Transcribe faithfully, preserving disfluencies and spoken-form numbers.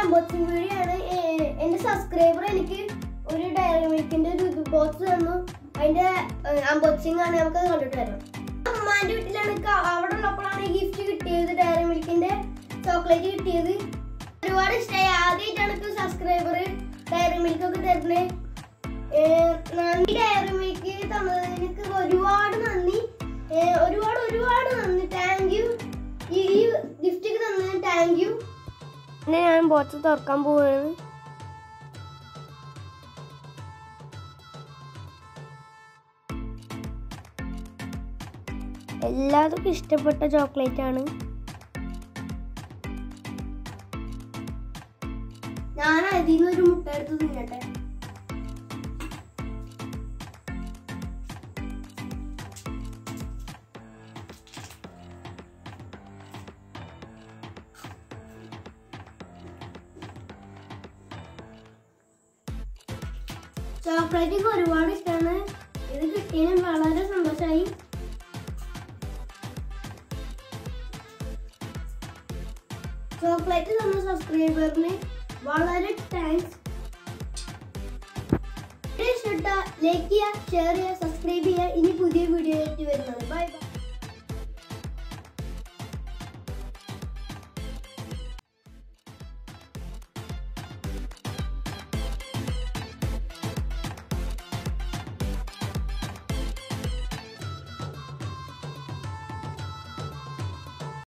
Unboxing video ആണ്. എന്റെ subscriber എനിക്ക് ഒരു ഡയറി മിൽക്കിന്റെ ഒരു ബോക്സ് തന്നു. അതിന്റെ അൺബോക്സിംഗ് ആണ്. നമുക്ക് കണ്ടിട്ട് വരാം. അമ്മാന്റെ വീട്ടിലാണ് അവിടെ ഉള്ളപ്പോഴാണ് ഈ ഗിഫ്റ്റ് കിട്ടിയത്. ഡയറി മിൽക്കിന്റെ ചോക്ലേറ്റ് കിട്ടിയത് ഒരുപാട് ഇഷ്ടമായി. ആദ്യമായിട്ടാണ് എനിക്ക് സബ്സ്ക്രൈബർ ഡയറി മിൽക്ക് ഒക്കെ തരുന്നത്. നന്ദി ഡയറി മിൽക്ക് തന്നത് എനിക്ക് ഒരുപാട് നന്ദി. ഒരുപാട് ഒരുപാട് നന്ദി. Thank you. ഈ ഗിഫ്റ്റ് തന്നതിന് താങ്ക് യു. പിന്നെ ഞാൻ ബോക്സ് തുറക്കാൻ പോവുകയാണ്. എല്ലാവർക്കും ഇഷ്ടപ്പെട്ട ചോക്ലേറ്റ് ആണ്. ഞാൻ അതിൽ നിന്ന് ഒരു മുട്ട എടുത്ത് തിന്നട്ടെ. ചോക്ലേറ്റ് എനിക്ക് ഒരുപാട് ഇഷ്ടമാണ്. ഇത് കിട്ടിയതിന് വളരെ സന്തോഷമായി. ചോക്ലേറ്റ് തന്ന സബ്സ്ക്രൈബറിന് വളരെ താങ്ക്സ്. ഇഷ്ടപ്പെട്ട ലൈക്ക് ചെയ്യുക, ഷെയർ ചെയ്യുക, സബ്സ്ക്രൈബ് ചെയ്യുക. ഇനി പുതിയ വീഡിയോ ആയിട്ട് വരുന്നത്. Bye by.